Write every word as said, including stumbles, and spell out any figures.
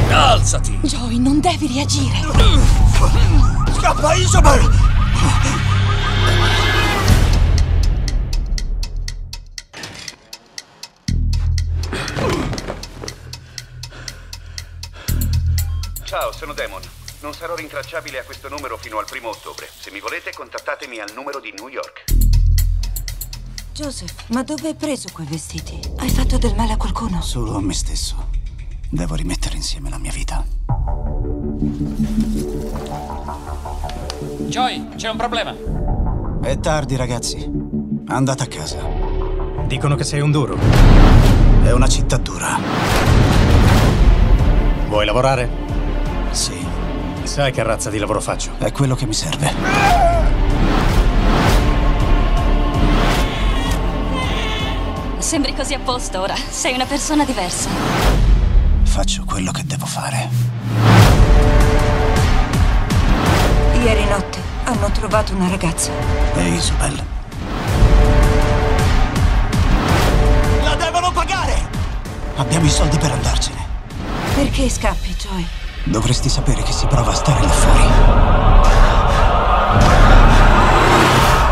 Alzati! Joey, non devi reagire! Scappa, Isabel! Ciao, sono Damon. Non sarò rintracciabile a questo numero fino al primo ottobre. Se mi volete, contattatemi al numero di New York. Joseph, ma dove hai preso quei vestiti? Hai fatto del male a qualcuno? Solo a me stesso. Devo rimettere insieme la mia vita. Joey, c'è un problema. È tardi, ragazzi. Andate a casa. Dicono che sei un duro. È una città dura. Vuoi lavorare? Sì. Sai che razza di lavoro faccio? È quello che mi serve. Sembri così a posto ora. Sei una persona diversa. Faccio quello che devo fare. Ieri notte hanno trovato una ragazza. E Isabel. La devono pagare! Abbiamo i soldi per andarcene. Perché scappi, Joey? Dovresti sapere che si prova a stare là fuori.